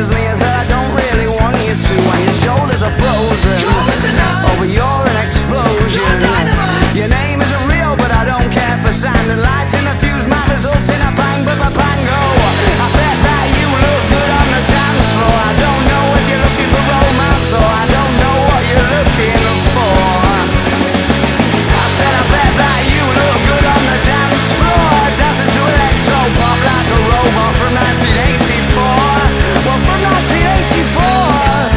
kisses me as I don't really want you to, and your shoulders are frozen over you're an explosion. Your name isn't real, but I don't care for sand and lights in the fuse. My results in a bang, but a bango. I bet that you look good on the dance floor. I don't know if you're looking for romance, or I don't know what you're looking for. I said I bet that you look good on the dance floor, dancing to electro pop like a robot from 1984. Well, from 1984.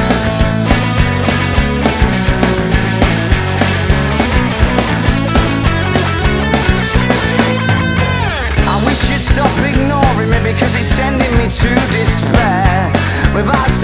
Stop ignoring me because it's sending me to despair. With eyes